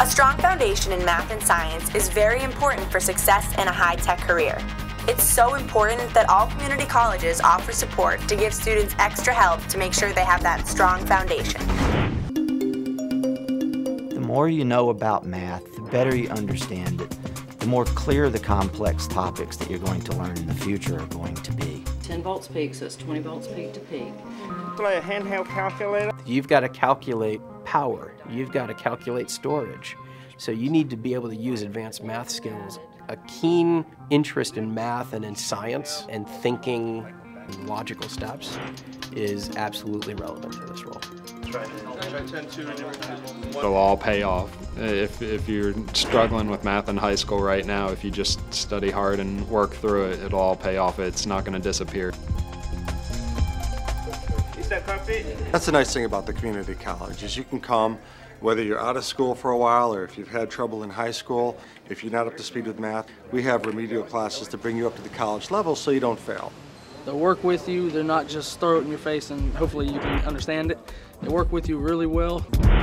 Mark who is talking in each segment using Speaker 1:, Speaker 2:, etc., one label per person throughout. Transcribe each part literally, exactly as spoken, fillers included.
Speaker 1: strong foundation in math and science is very important for success in a high-tech career. It's so important that all community colleges offer support to give students extra help to make sure they have that strong foundation.
Speaker 2: The more you know about math, the better you understand it, the more clear the complex topics that you're going to learn in the future are going to be.
Speaker 3: ten volts peak, so it's twenty volts peak to peak.
Speaker 4: Like a handheld calculator.
Speaker 5: You've got to calculate power. You've got to calculate storage. So you need to be able to use advanced math skills. A keen interest in math and in science and thinking logical steps is absolutely relevant for this role.
Speaker 6: It'll all pay off. If, if you're struggling with math in high school right now, if you just study hard and work through it, it'll all pay off. It's not going to disappear.
Speaker 7: That's the nice thing about the community college is you can come whether you're out of school for a while or if you've had trouble in high school, if you're not up to speed with math, we have remedial classes to bring you up to the college level so you don't fail.
Speaker 8: They work with you, they're not just throw it in your face and hopefully you can understand it. They work with you really well.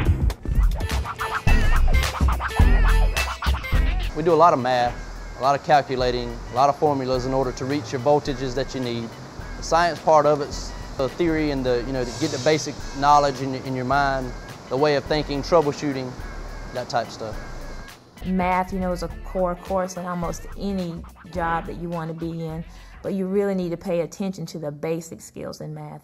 Speaker 9: We do a lot of math, a lot of calculating, a lot of formulas in order to reach your voltages that you need. The science part of it's the theory and the, you know, to get the basic knowledge in, in your mind, the way of thinking, troubleshooting, that type of stuff.
Speaker 10: Math, you know, is a core course in almost any job that you want to be in, but you really need to pay attention to the basic skills in math.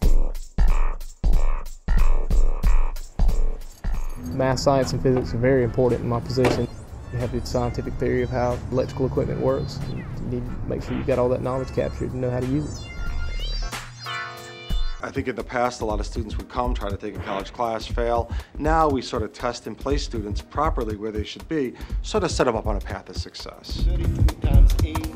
Speaker 11: Math, science, and physics are very important in my position. You have the scientific theory of how electrical equipment works. You need to make sure you've got all that knowledge captured and know how to use it.
Speaker 7: I think in the past a lot of students would come, try to take a college class, fail. Now we sort of test and place students properly where they should be, sort of set them up on a path of success.
Speaker 4: thirty-two times eight.